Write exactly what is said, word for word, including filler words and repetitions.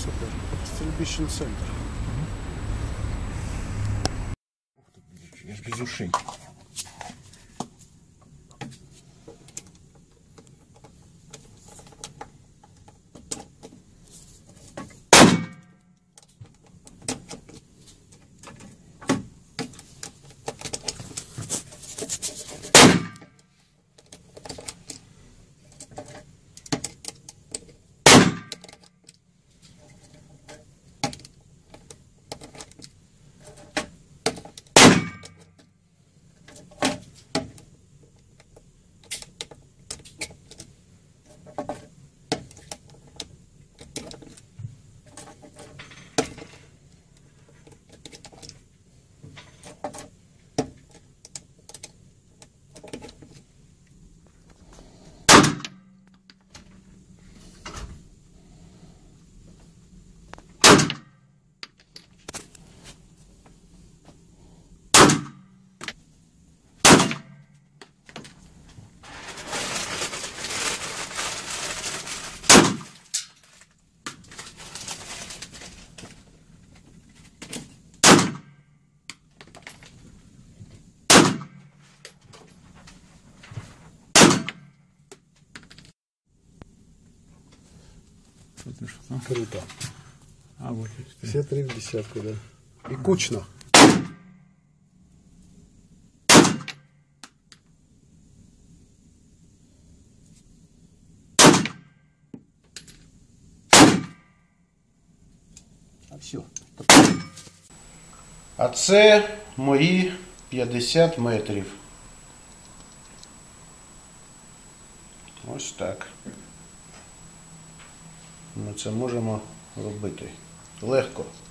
Супер. Стрельбищен центр. Я ж без ушей. Круто. А вот все три в десятку, да. И кучно. А все. А це мої п'ятдесят метрів. Ось так. Ми це можемо робити легко.